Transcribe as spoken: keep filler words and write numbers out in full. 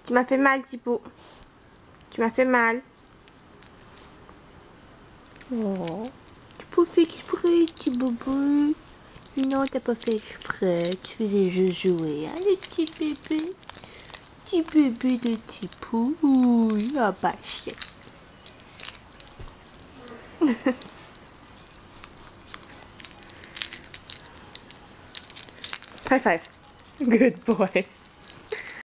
Tu m'as fait mal, Thibaut. Tu m'as fait mal. Oh. Tu peux faire exprès, petit bobo. Non, t'as pas fait exprès. Tu faisais juste jouer. Hein, le petit bébé. Petit bébé de Thibaut. Ah bah, chien. High five. Good boy.